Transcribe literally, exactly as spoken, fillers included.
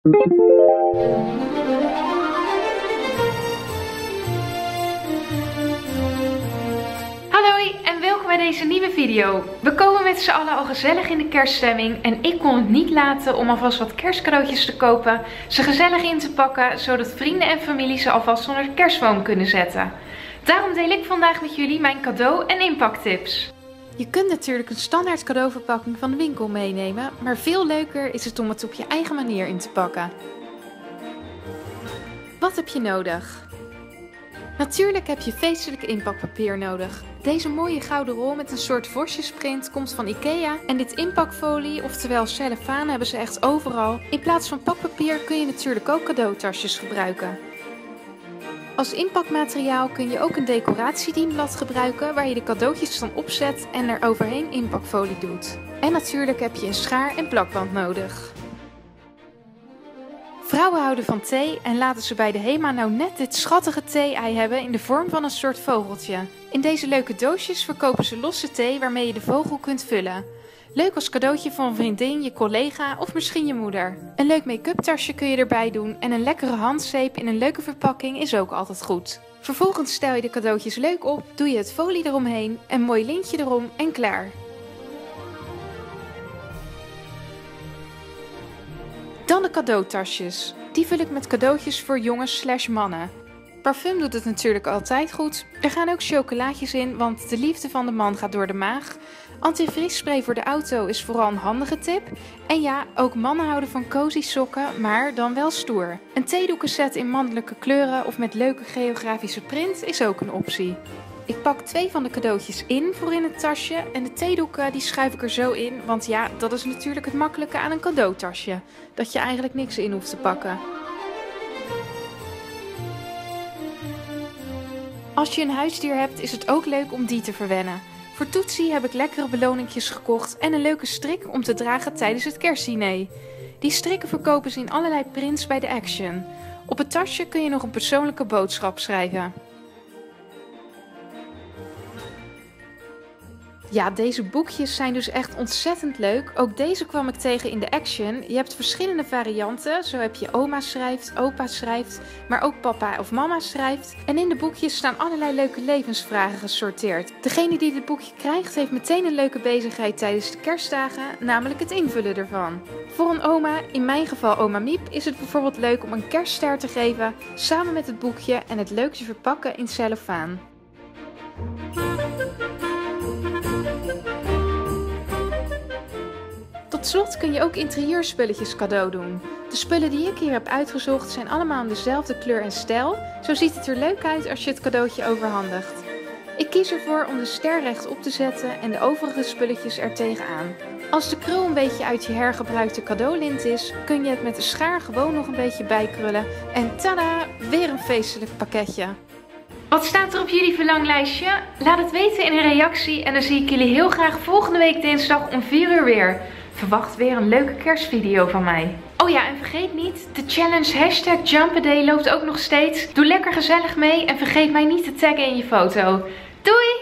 Hallo en welkom bij deze nieuwe video. We komen met z'n allen al gezellig in de kerststemming en ik kon het niet laten om alvast wat kerstcadeautjes te kopen, ze gezellig in te pakken, zodat vrienden en familie ze alvast onder de kerstboom kunnen zetten. Daarom deel ik vandaag met jullie mijn cadeau- en inpaktips. Je kunt natuurlijk een standaard cadeauverpakking van de winkel meenemen, maar veel leuker is het om het op je eigen manier in te pakken. Wat heb je nodig? Natuurlijk heb je feestelijk inpakpapier nodig. Deze mooie gouden rol met een soort vosjesprint komt van Ikea. En dit inpakfolie, oftewel cellofaan, hebben ze echt overal. In plaats van pakpapier kun je natuurlijk ook cadeautasjes gebruiken. Als inpakmateriaal kun je ook een decoratiedienblad gebruiken waar je de cadeautjes dan opzet en er overheen inpakfolie doet. En natuurlijk heb je een schaar en plakband nodig. Vrouwen houden van thee en laten ze bij de HEMA nou net dit schattige thee-ei hebben in de vorm van een soort vogeltje. In deze leuke doosjes verkopen ze losse thee waarmee je de vogel kunt vullen. Leuk als cadeautje van een vriendin, je collega of misschien je moeder. Een leuk make-up tasje kun je erbij doen en een lekkere handzeep in een leuke verpakking is ook altijd goed. Vervolgens stel je de cadeautjes leuk op, doe je het folie eromheen, een mooi lintje erom en klaar. Dan de cadeautasjes. Die vul ik met cadeautjes voor jongens slash mannen. Parfum doet het natuurlijk altijd goed. Er gaan ook chocolaatjes in, want de liefde van de man gaat door de maag. Antivriesspray voor de auto is vooral een handige tip. En ja, ook mannen houden van cozy sokken, maar dan wel stoer. Een theedoekenset in mannelijke kleuren of met leuke geografische print is ook een optie. Ik pak twee van de cadeautjes in voor in het tasje en de theedoeken die schuif ik er zo in, want ja, dat is natuurlijk het makkelijke aan een cadeautasje. Dat je eigenlijk niks in hoeft te pakken. Als je een huisdier hebt is het ook leuk om die te verwennen. Voor Toetsie heb ik lekkere beloningjes gekocht en een leuke strik om te dragen tijdens het kerstdiner. Die strikken verkopen ze in allerlei prints bij de Action. Op het tasje kun je nog een persoonlijke boodschap schrijven. Ja, deze boekjes zijn dus echt ontzettend leuk. Ook deze kwam ik tegen in de Action. Je hebt verschillende varianten. Zo heb je oma schrijft, opa schrijft, maar ook papa of mama schrijft. En in de boekjes staan allerlei leuke levensvragen gesorteerd. Degene die dit boekje krijgt heeft meteen een leuke bezigheid tijdens de kerstdagen, namelijk het invullen ervan. Voor een oma, in mijn geval oma Miep, is het bijvoorbeeld leuk om een kerstster te geven, samen met het boekje en het leuk te verpakken in cellofaan. Tot slot kun je ook interieurspulletjes cadeau doen. De spullen die ik hier heb uitgezocht zijn allemaal in dezelfde kleur en stijl. Zo ziet het er leuk uit als je het cadeautje overhandigt. Ik kies ervoor om de ster rechtop te zetten en de overige spulletjes er tegenaan. Als de krul een beetje uit je hergebruikte cadeaulint is, kun je het met de schaar gewoon nog een beetje bijkrullen. En tada, weer een feestelijk pakketje. Wat staat er op jullie verlanglijstje? Laat het weten in een reactie en dan zie ik jullie heel graag volgende week dinsdag om vier uur weer. Verwacht weer een leuke kerstvideo van mij. Oh ja, en vergeet niet, de challenge hashtag Jump-A-Day loopt ook nog steeds. Doe lekker gezellig mee en vergeet mij niet te taggen in je foto. Doei!